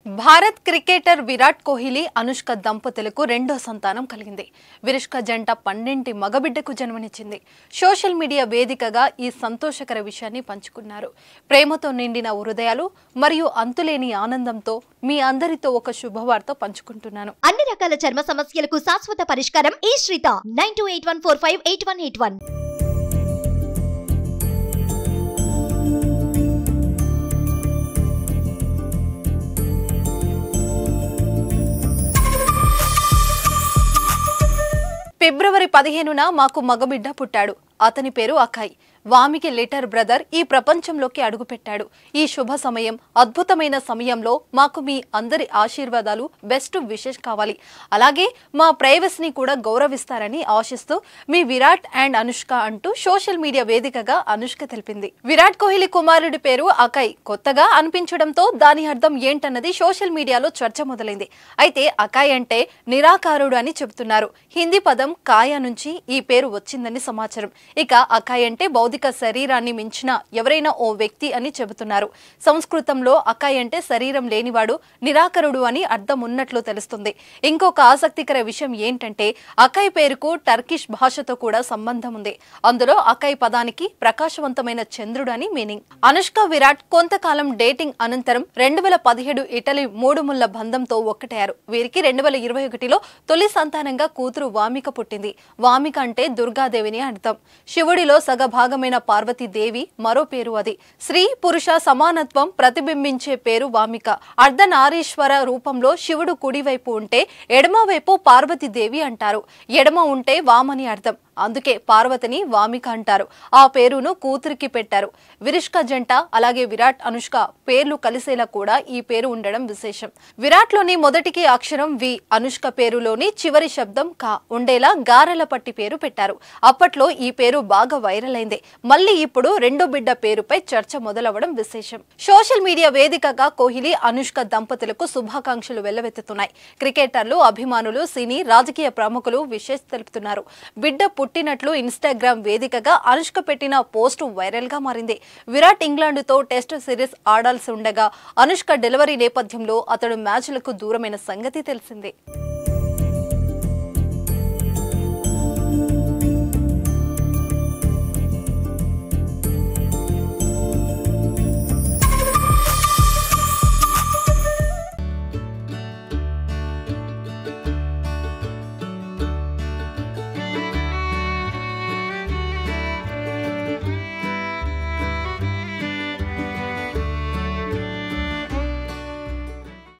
Bharat cricketer Virat Kohli Anushka దంపతులకు రెండో సంతానం కలిగింది. విరుష్క జంట 12 మగబిడ్డకు జన్మనిచ్చింది. సోషల్ మీడియా వేదికగా ఈ సంతోషకర విషయాన్ని పంచుకున్నారు. ప్రేమతో నిండిన హృదయాలు మరియు అంతులేని ఆనందంతో మీ అందరితో ఒక శుభవార్త పంచుకుంటున్నాను. అన్ని రకాల చర్మ సమస్యలకు శాశ్వత పరిష్కారం ఈ శ్రీత 9281458181. ఫిబ్రవరి 15న మాకు మగబిడ్డ పుట్టాడు. అతని పేరు అకాయ్. వామికి లిటర్ బ్రదర్ ఈ ప్రపంచంలోకి అడుగుపెట్టాడు. ఈ శుభ సమయం, అద్భుతమైన సమయంలో మాకు మీ అందరి ఆశీర్వాదాలు, బెస్ట్ విషెస్ కావాలి. అలాగే మా ప్రైవసీని కూడా గౌరవిస్తారని ఆశిస్తూ మీ విరాట్ అండ్ అనుష్క అంటూ సోషల్ మీడియా వేదికగా అనుష్క తెలిపింది. విరాట్ కోహ్లీ కుమారుడి పేరు అకాయ్ కొత్తగా అనిపించడంతో దాని అర్థం ఏంటన్నది సోషల్ మీడియాలో చర్చ మొదలైంది. అయితే అకాయ్ అంటే నిరాకారుడు అని చెబుతున్నారు. హిందీ పదం కాయ నుంచి ఈ పేరు వచ్చిందని సమాచారం. ఇక అకాయ్ అంటే భౌతిక శరీరాన్ని మించిన ఎవరైనా ఓ వ్యక్తి అని చెబుతున్నారు. సంస్కృతంలో అకాయ్ అంటే శరీరం లేనివాడు, నిరాకరుడు అని అర్థం ఉన్నట్లు తెలుస్తుంది. ఇంకొక ఆసక్తికర విషయం ఏంటంటే అకాయ్ పేరుకు టర్కిష్ భాషతో కూడా సంబంధం ఉంది. అందులో అకాయ్ పదానికి ప్రకాశవంతమైన చంద్రుడు అని మీనింగ్. అనుష్క విరాట్ కొంతకాలం డేటింగ్ అనంతరం 2017 ఇటలీ 3 ముళ్ల బంధంతో ఒక్కటయ్యారు. వీరికి 2021లో తొలి సంతానంగా కూతురు వామిక పుట్టింది. వామిక అంటే దుర్గాదేవిని అర్థం. శివుడిలో సగభాగమైన పార్వతీదేవి మరో పేరు అది. స్త్రీ పురుష సమానత్వం ప్రతిబింబించే పేరు వామిక. అర్ధనారీశ్వర రూపంలో శివుడు కుడివైపు ఉంటే ఎడమవైపు పార్వతీదేవి అంటారు. ఎడమ ఉంటే వామని అర్థం. అందుకే పార్వతిని వామిక అంటారు. ఆ పేరును కూతురికి పెట్టారు. విరుష్క జంట అలాగే విరాట్ అనుష్క పేర్లు కలిసేలా కూడా ఈ పేరు ఉండడం విశేషం. విరాట్ లోని మొదటికి అక్షరం వి, అనుష్క పేరులోని చివరి శబ్దం కా ఉండేలా గారెలపట్టి పేరు పెట్టారు. అప్పట్లో ఈ పేరు బాగా వైరల్ అయింది. మళ్ళీ ఇప్పుడు రెండో బిడ్డ పేరుపై చర్చ మొదలవడం విశేషం. సోషల్ మీడియా వేదికగా కోహ్లీ అనుష్క దంపతులకు శుభాకాంక్షలు వెల్లవెత్తుతున్నాయి. క్రికెటర్లు, అభిమానులు, సినీ, రాజకీయ ప్రముఖులు విషెస్ తెలుపుతున్నారు. బిడ్డ పుట్టినట్లు ఇన్స్టాగ్రామ్ వేదికగా అనుష్క పెట్టిన పోస్ట్ వైరల్ గా మారింది. విరాట్ ఇంగ్లాండ్తో టెస్ట్ సిరీస్ ఆడాల్సి ఉండగా అనుష్క డెలివరీ నేపథ్యంలో అతడు మ్యాచ్లకు దూరమైన సంగతి తెలిసిందే.